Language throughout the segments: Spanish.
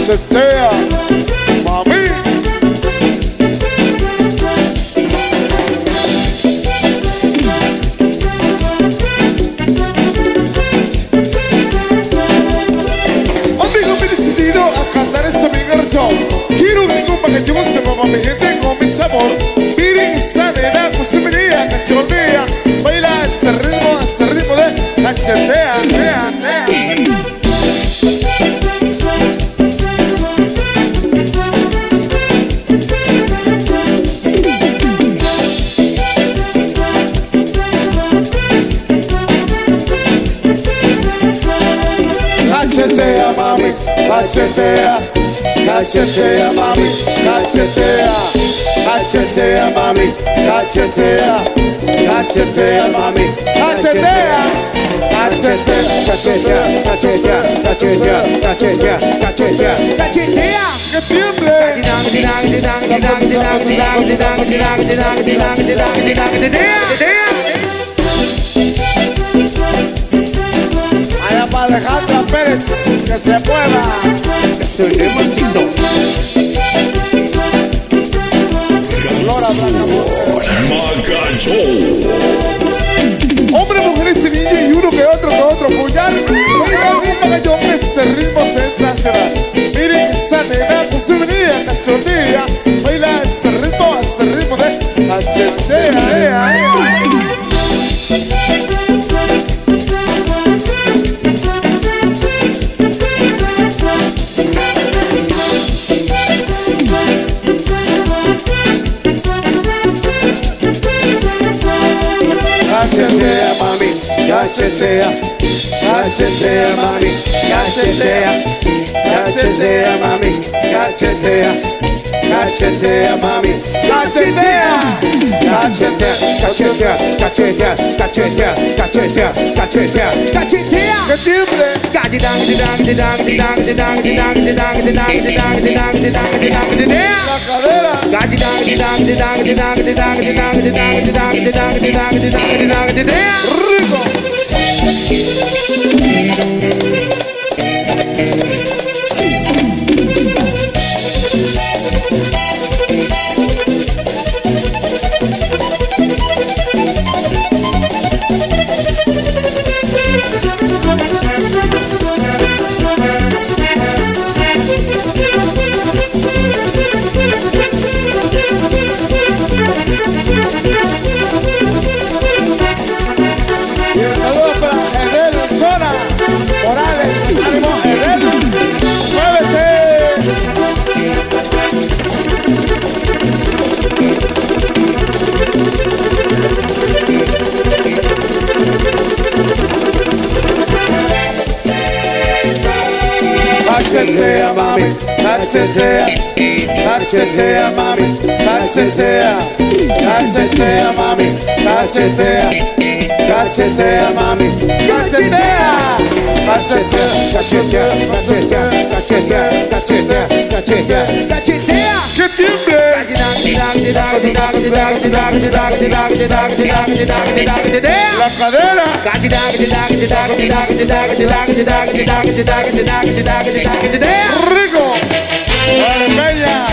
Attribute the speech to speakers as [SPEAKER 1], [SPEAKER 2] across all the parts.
[SPEAKER 1] cachetea, mami. Amigo, me he decidido a cantar esta mi canción. Quiero que para que yo se mueva mi gente con mi sabor. Miren esa nena con su mirilla cachonea. Baila este ritmo de cachetea, tea, tea. Cachetea, mami, cachetea, cachetea, mami, cachetea, cachetea, mami, cachetea, cachetea, mami, cachetea, cachetea, cachetea, cachetea, cachetea, cachetea, cachetea, cachetea, que tiemble. Allá para Alejandra Pérez, que se mueva.
[SPEAKER 2] Se oye macizo.
[SPEAKER 1] Lora
[SPEAKER 3] Magacho.
[SPEAKER 1] Hombre, mujeres y niños y uno que otro puñal. Oiga, mi magacho, ese ritmo sensacional. Miren esa nena con su venida cachonilla. Baila ese ritmo de cachetea,
[SPEAKER 2] Cachetea, mami, cachetea, cachetea, mami, cachetea, cachetea, mami, cachetea, cachetea, mami, cachetea, cachetea, cachetea, cachetea, cachetea, cachetea, cachetea, cachetea,
[SPEAKER 1] que tiemble. La cadera. Rico. Cachetea, mami, cachetea, cachetea, mami, cachetea, cachetea, mami, cachetea, cachetea, mami, cachetea, cachetea, cachetea, cachetea, cachetea, cachetea, cachetea, cachetea, que tiemble. La cadera. Rico. Bella.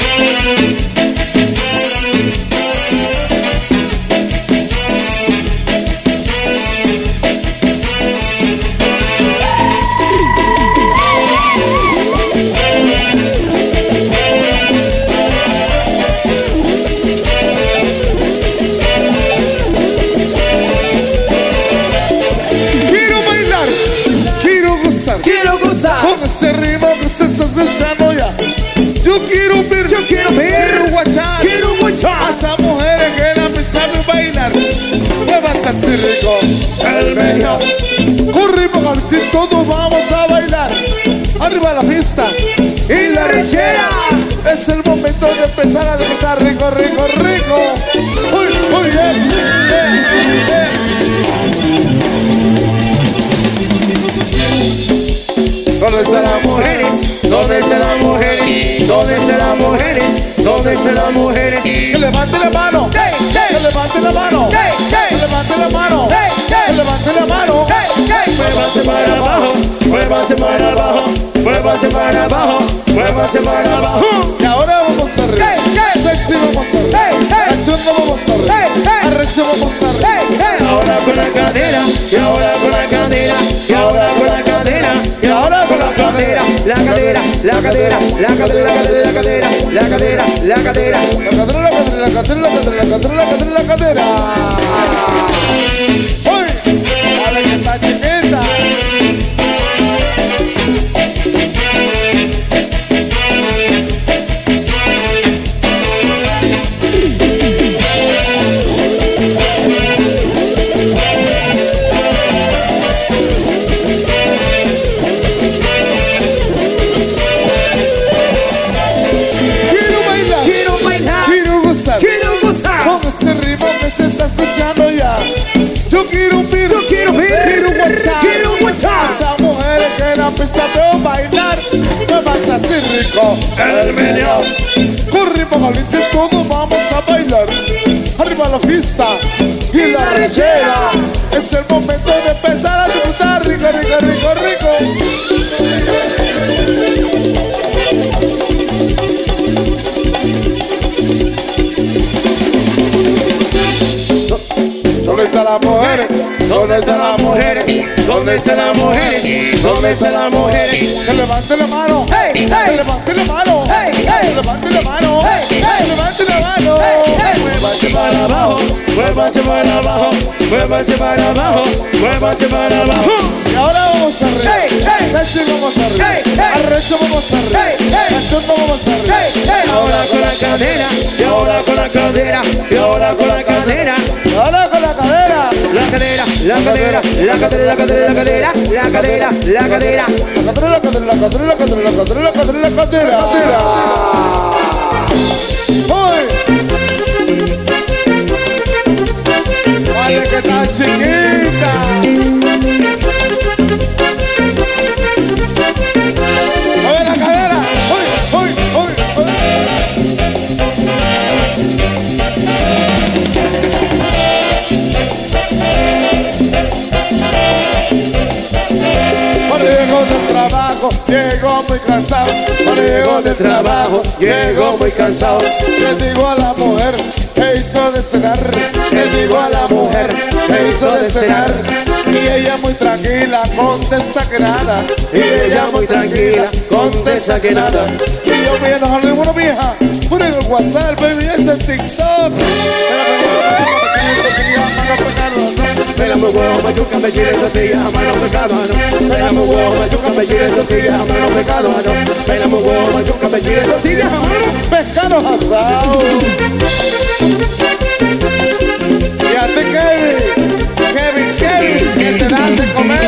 [SPEAKER 2] Quiero gozar
[SPEAKER 1] con ese ritmo que usted está escuchando ya. Yo quiero ver guachar a esas mujeres que no me saben bailar. Me vas a hacer rico el medio. Con ritmo Martín todos vamos a bailar. Arriba la pista y la rechera. Es el momento de empezar a disfrutar rico, rico, rico. Uy,
[SPEAKER 2] ¿Dónde están las mujeres? ¿Dónde están las mujeres? ¿Dónde están las mujeres? ¿Dónde están las mujeres?
[SPEAKER 1] Que levante la mano. Que levante la mano. Que levante la mano. Que levante la mano.
[SPEAKER 2] Muévanse para abajo, muévanse para abajo, muévanse para abajo, muévanse para abajo.
[SPEAKER 1] Y ahora vamos a reír. Sexy vamos a reír. Cachondo vamos a reír. Arrecho vamos a reír.
[SPEAKER 2] Y ahora con la cadera, y ahora con la cadera, y ahora con la cadera, y ahora con la cadera, la cadera, la cadera, la cadera, la cadera, la cadera, la cadera,
[SPEAKER 1] la cadera, la cadera, la cadera, la cadera, la cadera, la cadera, la cadera. ¡Uy! ¡Dale que está chiquita! Con este ritmo que se está escuchando ya. Yo quiero un beat, quiero un guachar. Esas mujeres que no pisan bailar, me vas a hacer rico el meneo. Con ritmo caliente todos vamos a bailar. Arriba la pista y la rechera. Es el momento de empezar a disfrutar. Rico, rico, rico, rico. ¿Dónde están las mujeres?
[SPEAKER 2] ¿Dónde están las mujeres? ¿Dónde están las mujeres? ¿Dónde están las mujeres?
[SPEAKER 1] Que levante la mano. Que levante la mano. Que levante la mano. Que levante la mano.
[SPEAKER 2] Muévanse para abajo, muévanse para abajo, muévanse para abajo, muévanse para abajo.
[SPEAKER 1] Y ahora vamos a reír. Sexy vamos a reír. Arrecho vamos a reír. Cachondo vamos a reír.
[SPEAKER 2] Ahora con la cadera, y ahora con la cadera, y ahora con la cadera.
[SPEAKER 1] Ahora con la cadera.
[SPEAKER 2] La cadera, la cadera, la cadera, la cadera, la cadera, la cadera, la cadera.
[SPEAKER 1] La cadera, la cadera, la cadera, la cadera, la cadera, la cadera, la cadera. ¡Uy! Vale que está chiquita. Mueve la cadera. ¡Uy, uy, uy, uy! Llego del trabajo, llego muy cansado.
[SPEAKER 2] Llego del trabajo, llego muy cansado.
[SPEAKER 1] Le digo a la mujer que hizo de cenar.
[SPEAKER 2] Le digo a la mujer que hizo de cenar.
[SPEAKER 1] Y ella muy tranquila, contesta que nada.
[SPEAKER 2] Y ella muy tranquila, contesta que nada.
[SPEAKER 1] Y yo me enojo, bueno vieja, por el WhatsApp, baby, ese es TikTok.
[SPEAKER 2] Pela mu huevo, machuca, me quiere tortilla, mano pecado, no. Pela mu huevo, machuca, me quiere tortilla, mano pecado, no. Pela mu huevo, machuca, me quiere tortilla, mano
[SPEAKER 1] pescado asado. Y a ti, Kevin, que te dan de comer.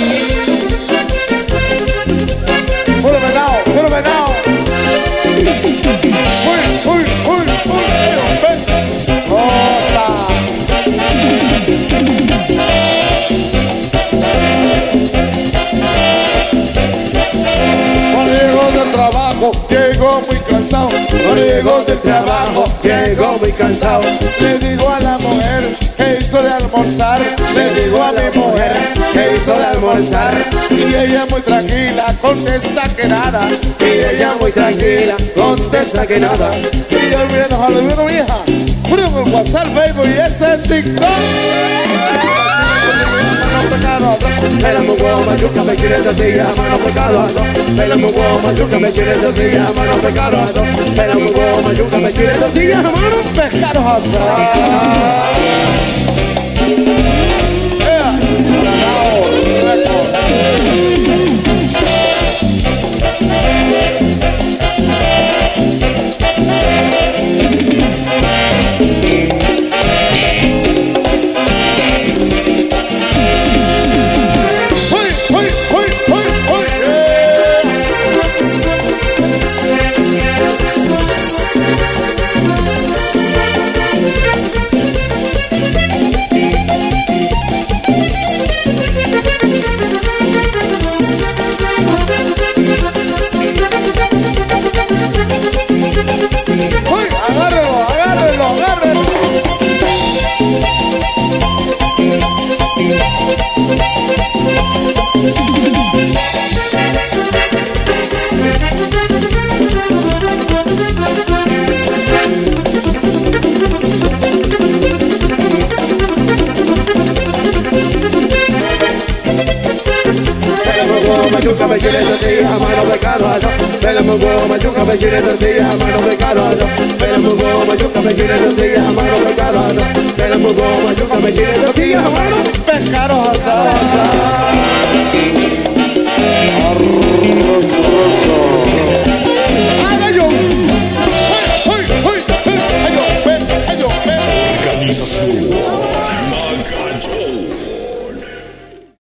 [SPEAKER 1] Puro venado, puro venado. Uy, uy, uy, uy, ven. Cosa. Llego del trabajo, llego muy cansado.
[SPEAKER 2] Llego del trabajo, llego muy cansado.
[SPEAKER 1] Le digo a la mujer que hizo de almorzar. Le digo a mi mujer que hizo de almorzar. Y ella muy tranquila, contesta que nada.
[SPEAKER 2] Y ella muy tranquila, contesta que nada.
[SPEAKER 1] Y yo bien enojado, bueno vieja, pruebo el WhatsApp, baby, y ese es TikTok.
[SPEAKER 2] Pela mu huevo, machuca, me quiere tortilla, mano pecado, no. Pela mu huevo, machuca, me quiere tortilla, mano pecado, no. Pela mu huevo, machuca, me quiere tortilla, mano
[SPEAKER 1] pescado asado.
[SPEAKER 2] machuca, me quiere tortilla, mano pecado eso. Pélame un huevo, machuca, me quiere tortilla, mano pecado eso. Pélame un huevo, machuca, me quiere tortilla, mano pecado eso. Pélame un huevo, machuca, me quiere tortilla, mano
[SPEAKER 1] pescados asados. Arroz,